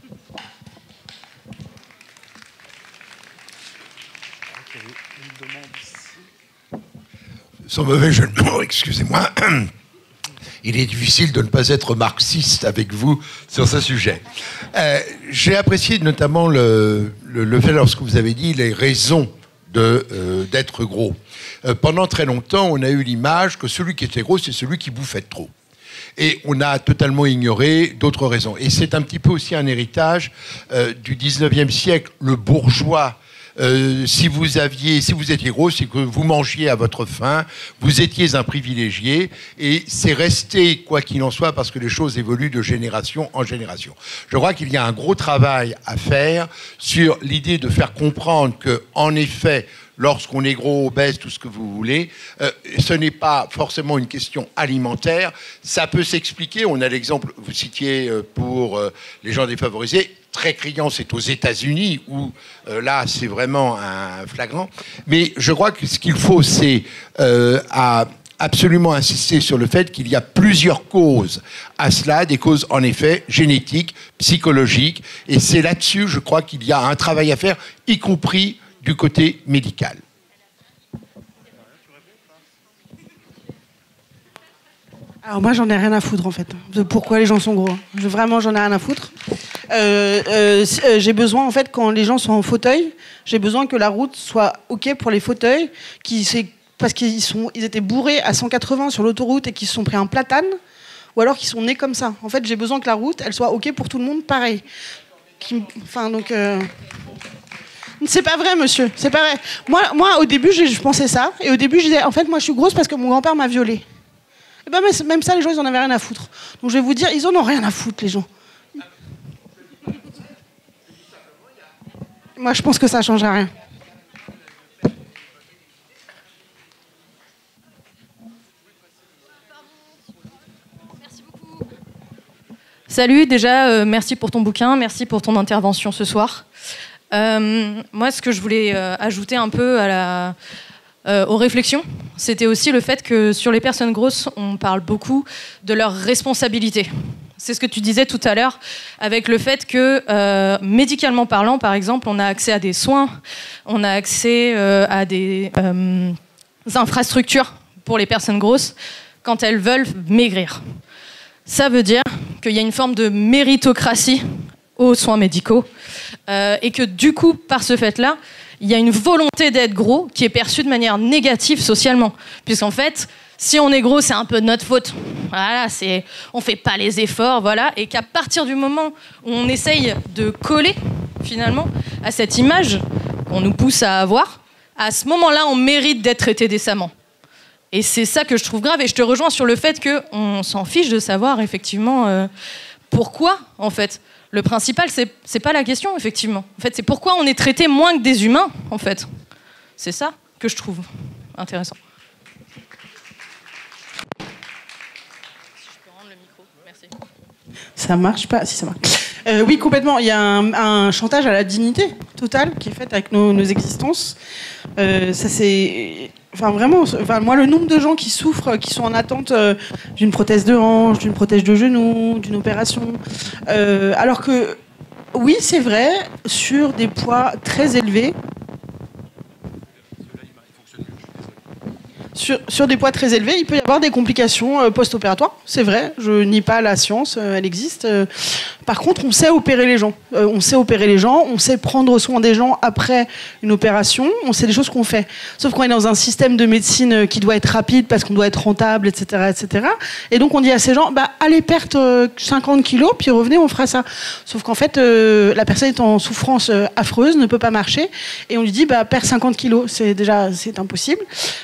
Sans mauvais jeu de mots, excusez-moi. Il est difficile de ne pas être marxiste avec vous sur ce sujet. J'ai apprécié notamment le fait, lorsque vous avez dit les raisons d'être gros. Pendant très longtemps, on a eu l'image que celui qui était gros, c'est celui qui bouffait trop. Et on a totalement ignoré d'autres raisons. Et c'est un petit peu aussi un héritage du 19e siècle. Le bourgeois, si vous étiez gros, c'est que vous mangiez à votre faim, vous étiez un privilégié, et c'est resté, quoi qu'il en soit, parce que les choses évoluent de génération en génération. Je crois qu'il y a un gros travail à faire sur l'idée de faire comprendre que, en effet, lorsqu'on est gros, obèse, tout ce que vous voulez, ce n'est pas forcément une question alimentaire. Ça peut s'expliquer. On a l'exemple, vous citiez pour les gens défavorisés, très criant, c'est aux États-Unis, où là, c'est vraiment un flagrant. Mais je crois que ce qu'il faut, c'est absolument insister sur le fait qu'il y a plusieurs causes à cela, des causes en effet génétiques, psychologiques, et c'est là-dessus, je crois qu'il y a un travail à faire, y compris du côté médical. Alors moi, j'en ai rien à foutre, en fait, de pourquoi les gens sont gros. Vraiment, j'en ai rien à foutre. J'ai besoin, en fait, quand les gens sont en fauteuil, j'ai besoin que la route soit OK pour les fauteuils, parce qu'ils étaient bourrés à 180 sur l'autoroute et qu'ils se sont pris un platane, ou alors qu'ils sont nés comme ça. En fait, j'ai besoin que la route, elle soit OK pour tout le monde, pareil. C'est pas vrai, monsieur, c'est pas vrai. Moi, au début, je pensais ça, et au début, je disais, en fait, moi, je suis grosse parce que mon grand-père m'a violée. Et ben, même ça, les gens, ils en avaient rien à foutre. Donc, je vais vous dire, ils en ont rien à foutre, les gens. Moi, je pense que ça change à rien. Salut, déjà, merci pour ton bouquin, merci pour ton intervention ce soir. Moi, ce que je voulais ajouter un peu aux réflexions, c'était aussi le fait que sur les personnes grosses, on parle beaucoup de leurs responsabilités. C'est ce que tu disais tout à l'heure, avec le fait que, médicalement parlant, par exemple, on a accès à des soins, on a accès à des infrastructures pour les personnes grosses quand elles veulent maigrir. Ça veut dire qu'il y a une forme de méritocratie aux soins médicaux et que du coup, par ce fait-là, il y a une volonté d'être gros qui est perçue de manière négative socialement. Puisqu'en fait, si on est gros, c'est un peu de notre faute. Voilà, on fait pas les efforts, voilà. Et qu'à partir du moment où on essaye de coller, finalement, à cette image qu'on nous pousse à avoir, à ce moment-là, on mérite d'être traité décemment. Et c'est ça que je trouve grave. Et je te rejoins sur le fait qu'on s'en fiche de savoir, effectivement, pourquoi, en fait. Le principal, c'est pas la question, effectivement. En fait, c'est pourquoi on est traité moins que des humains, en fait. C'est ça que je trouve intéressant. Si je peux rendre le micro, merci. Ça marche pas? Si, ça marche. Oui, complètement. Il y a un chantage à la dignité totale qui est fait avec nos existences. Ça, c'est... Enfin, vraiment, moi, le nombre de gens qui souffrent, qui sont en attente d'une prothèse de hanche, d'une prothèse de genou, d'une opération, alors que, oui, c'est vrai, sur des poids très élevés, sur des poids très élevés, il peut y avoir des complications post-opératoires. C'est vrai, je nie pas la science, elle existe. Par contre, on sait opérer les gens. On sait prendre soin des gens après une opération. On sait des choses qu'on fait. Sauf qu'on est dans un système de médecine qui doit être rapide parce qu'on doit être rentable, etc., etc. Et donc, on dit à ces gens, allez perdre 50 kilos, puis revenez, on fera ça. Sauf qu'en fait, la personne est en souffrance affreuse, ne peut pas marcher. Et on lui dit, perds 50 kilos. C'est impossible.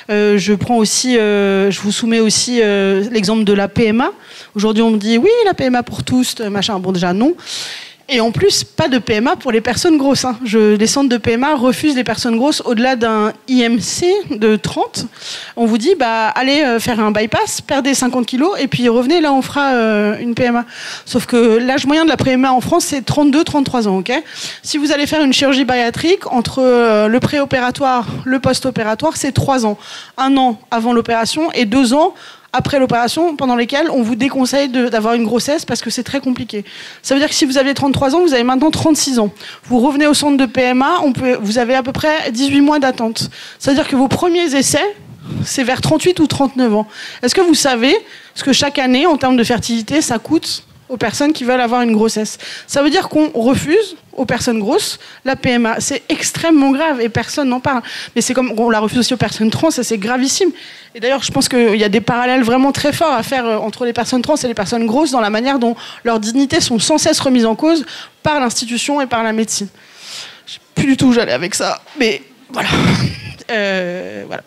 Je vous soumets aussi l'exemple de la PMA. Aujourd'hui, on me dit, oui, la PMA pour tous, machin. Bon, déjà, non. Et en plus, pas de PMA pour les personnes grosses. Hein. Les centres de PMA refusent les personnes grosses au-delà d'un IMC de 30. On vous dit, allez faire un bypass, perdez 50 kilos, et puis revenez, là, on fera une PMA. Sauf que l'âge moyen de la PMA en France, c'est 32-33 ans. Okay, si vous allez faire une chirurgie bariatrique, entre le préopératoire, le post-opératoire, c'est 3 ans. 1 an avant l'opération et 2 ans après l'opération, pendant lesquelles on vous déconseille d'avoir une grossesse parce que c'est très compliqué. Ça veut dire que si vous aviez 33 ans, vous avez maintenant 36 ans. Vous revenez au centre de PMA, vous avez à peu près 18 mois d'attente. Ça veut dire que vos premiers essais, c'est vers 38 ou 39 ans. Est-ce que vous savez ce que chaque année, en termes de fertilité, ça coûte aux personnes qui veulent avoir une grossesse? Ça veut dire qu'on refuse aux personnes grosses la PMA. C'est extrêmement grave et personne n'en parle. Mais c'est comme on la refuse aussi aux personnes trans, et c'est gravissime. Et d'ailleurs, je pense qu'il y a des parallèles vraiment très forts à faire entre les personnes trans et les personnes grosses dans la manière dont leurs dignités sont sans cesse remises en cause par l'institution et par la médecine. Je sais plus du tout où j'allais avec ça, mais voilà. Voilà.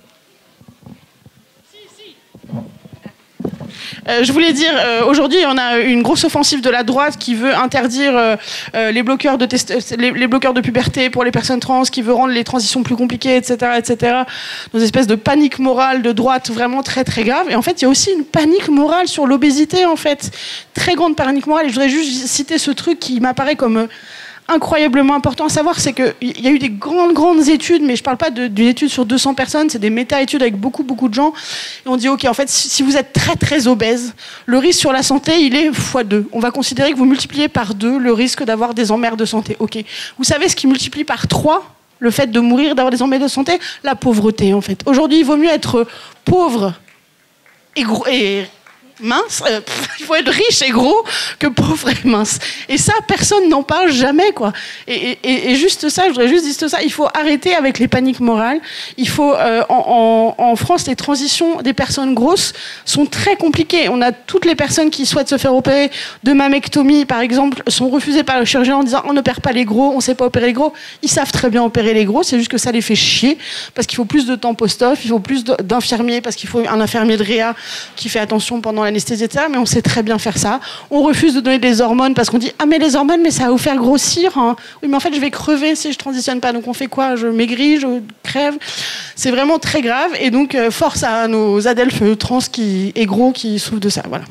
Je voulais dire, aujourd'hui, on a une grosse offensive de la droite qui veut interdire les bloqueurs de puberté pour les personnes trans, qui veut rendre les transitions plus compliquées, etc., etc. Dans une espèce de panique morale de droite vraiment très, très grave. Et en fait, il y a aussi une panique morale sur l'obésité, en fait. Très grande panique morale. Et je voudrais juste citer ce truc qui m'apparaît comme incroyablement important à savoir, c'est qu'il y a eu des grandes études, mais je ne parle pas d'une étude sur 200 personnes, c'est des méta-études avec beaucoup de gens. Et on dit, OK, en fait, si vous êtes très, très obèse, le risque sur la santé, il est x2. On va considérer que vous multipliez par 2 le risque d'avoir des emmerdes de santé. OK. Vous savez ce qui multiplie par 3 le fait de mourir, d'avoir des emmerdes de santé? La pauvreté, en fait. Aujourd'hui, il vaut mieux être pauvre et mince, il faut être riche et gros que pauvre et mince. Et ça, personne n'en parle jamais, quoi. Et juste ça, je voudrais juste dire ça, il faut arrêter avec les paniques morales. Il faut, en France, les transitions des personnes grosses sont très compliquées. On a toutes les personnes qui souhaitent se faire opérer de mammectomie, par exemple, sont refusées par le chirurgien en disant on n'opère pas les gros, on ne sait pas opérer les gros. Ils savent très bien opérer les gros, c'est juste que ça les fait chier parce qu'il faut plus de temps post-op, il faut plus d'infirmiers parce qu'il faut un infirmier de réa qui fait attention pendant l'anesthésie, etc. Mais on sait très bien faire ça. On refuse de donner des hormones parce qu'on dit ah mais les hormones, mais ça va vous faire grossir. Hein. Oui, mais en fait je vais crever si je transitionne pas. Donc on fait quoi? Je maigris, je crève. C'est vraiment très grave. Et donc force à nos adelphes trans et gros qui souffrent de ça. Voilà.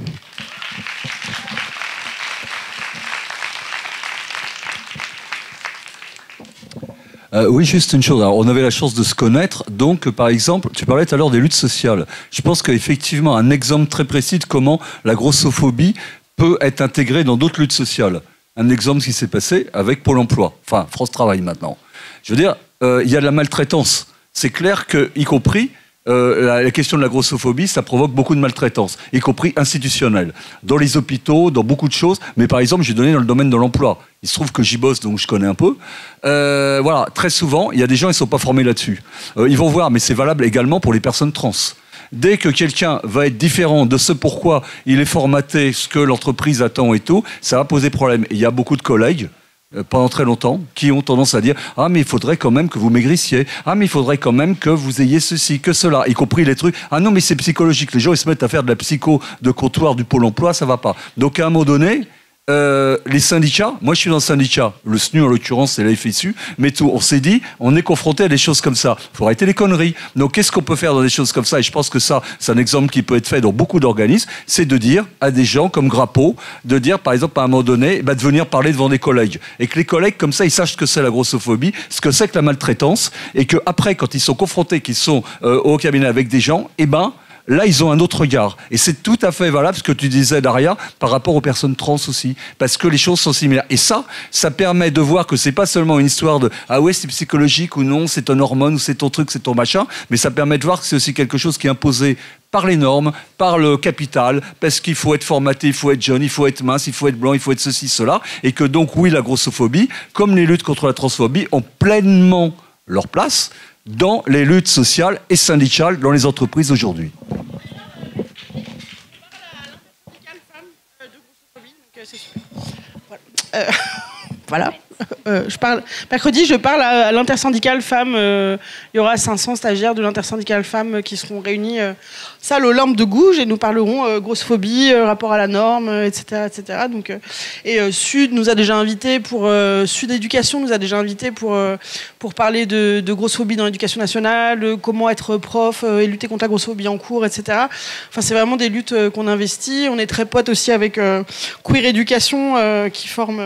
Oui, juste une chose. Alors, on avait la chance de se connaître. Donc, par exemple, tu parlais tout à l'heure des luttes sociales. Je pense qu'effectivement, un exemple très précis de comment la grossophobie peut être intégrée dans d'autres luttes sociales. Un exemple qui s'est passé avec Pôle emploi. Enfin, France Travail maintenant. Je veux dire, il y a de la maltraitance. C'est clair que, y compris, la question de la grossophobie, ça provoque beaucoup de maltraitance, y compris institutionnelle. Dans les hôpitaux, dans beaucoup de choses. Mais par exemple, j'ai donné dans le domaine de l'emploi. Il se trouve que j'y bosse, donc je connais un peu. Voilà, très souvent, il y a des gens qui ne sont pas formés là-dessus. Ils vont voir, mais c'est valable également pour les personnes trans. Dès que quelqu'un va être différent de ce pourquoi il est formaté, ce que l'entreprise attend et tout, ça va poser problème. Et il y a beaucoup de collègues, pendant très longtemps, qui ont tendance à dire « Ah, mais il faudrait quand même que vous maigrissiez. Ah, mais il faudrait quand même que vous ayez ceci, que cela. » Y compris les trucs « Ah non, mais c'est psychologique. » Les gens, ils se mettent à faire de la psycho de comptoir du Pôle emploi, ça va pas. Donc, à un moment donné, les syndicats, moi je suis dans le syndicat, le SNU en l'occurrence c'est la FSU, mais tout, on s'est dit, on est confronté à des choses comme ça, il faut arrêter les conneries. Donc qu'est-ce qu'on peut faire dans des choses comme ça? Et je pense que ça, c'est un exemple qui peut être fait dans beaucoup d'organismes, c'est de dire à des gens comme Grappot, de dire par exemple à un moment donné, de venir parler devant des collègues, et que les collègues comme ça, ils sachent ce que c'est la grossophobie, ce que c'est que la maltraitance, et qu'après quand ils sont confrontés, qu'ils sont au cabinet avec des gens, là, ils ont un autre regard. Et c'est tout à fait valable ce que tu disais, Daria, par rapport aux personnes trans aussi. Parce que les choses sont similaires. Et ça permet de voir que c'est pas seulement une histoire de « Ah ouais, c'est psychologique » ou « Non, c'est ton hormone » ou « C'est ton truc, c'est ton machin ». Mais ça permet de voir que c'est aussi quelque chose qui est imposé par les normes, par le capital, parce qu'il faut être formaté, il faut être jeune, il faut être mince, il faut être blanc, il faut être ceci, cela. Et que donc, oui, la grossophobie, comme les luttes contre la transphobie, ont pleinement leur place dans les luttes sociales et syndicales dans les entreprises aujourd'hui. Voilà. Mercredi, je parle à l'intersyndicale femmes. Il y aura 500 stagiaires de l'intersyndicale femmes qui seront réunis salle Olympe de Gouges et nous parlerons grossophobie, rapport à la norme, etc., etc. Donc, Sud nous a déjà invités Sud Éducation nous a déjà invités pour parler de grossophobie dans l'éducation nationale, de comment être prof et lutter contre la grossophobie en cours, etc. Enfin, c'est vraiment des luttes qu'on investit. On est très potes aussi avec Queer Éducation qui forme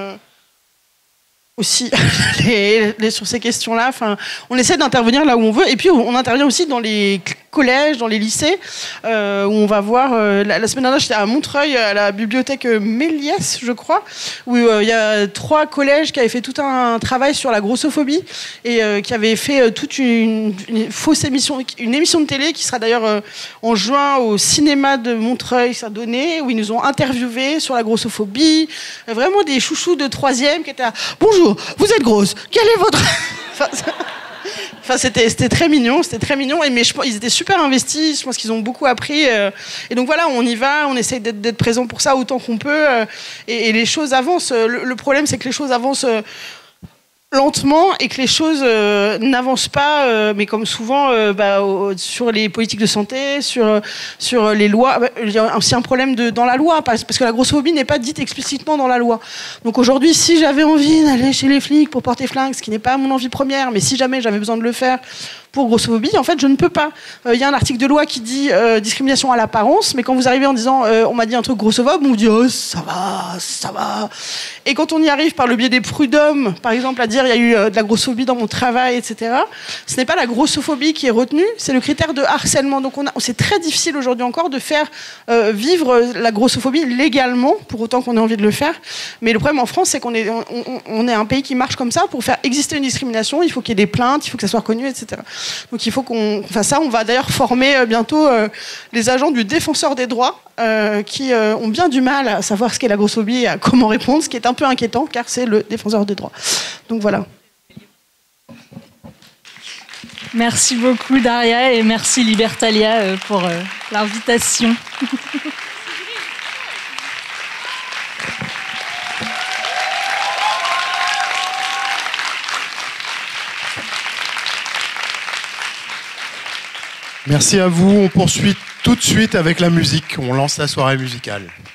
aussi sur ces questions-là. Enfin, on essaie d'intervenir là où on veut. Et puis, on intervient aussi dans les collèges, dans les lycées, où on va voir... la semaine dernière, j'étais à Montreuil, à la bibliothèque Méliès, je crois, où il y a 3 collèges qui avaient fait tout un travail sur la grossophobie et qui avaient fait toute une fausse émission, une émission de télé qui sera d'ailleurs en juin au cinéma de Montreuil, ça donnait, où ils nous ont interviewés sur la grossophobie. Vraiment des chouchous de 3e qui étaient là, « Bonjour, vous êtes grosse, quel est votre... » Enfin, c'était très mignon, mais ils étaient super investis, je pense qu'ils ont beaucoup appris. Et donc voilà, on y va, on essaye d'être présent pour ça autant qu'on peut. Et les choses avancent. Le problème, c'est que les choses avancent lentement et que les choses n'avancent pas, mais comme souvent sur les politiques de santé, sur les lois. Il y a aussi un problème dans la loi, parce que la grossophobie n'est pas dite explicitement dans la loi. Donc aujourd'hui, si j'avais envie d'aller chez les flics pour porter flingue, ce qui n'est pas mon envie première, mais si jamais j'avais besoin de le faire pour grossophobie, en fait, je ne peux pas. Il y a un article de loi qui dit discrimination à l'apparence, mais quand vous arrivez en disant on m'a dit un truc grossophobe, on vous dit oh, ça va. Et quand on y arrive par le biais des prud'hommes, par exemple, à dire il y a eu de la grossophobie dans mon travail, etc., ce n'est pas la grossophobie qui est retenue, c'est le critère de harcèlement. Donc c'est très difficile aujourd'hui encore de faire vivre la grossophobie légalement, pour autant qu'on ait envie de le faire. Mais le problème en France, c'est qu'on est un pays qui marche comme ça. Pour faire exister une discrimination, il faut qu'il y ait des plaintes, il faut que ça soit reconnu, etc. Donc il faut qu'on fasse ça. On va d'ailleurs former bientôt les agents du défenseur des droits qui ont bien du mal à savoir ce qu'est la grossophobie et à comment répondre, ce qui est un peu inquiétant car c'est le défenseur des droits. Donc voilà. Merci beaucoup Daria et merci Libertalia pour l'invitation. Merci à vous. On poursuit tout de suite avec la musique. On lance la soirée musicale.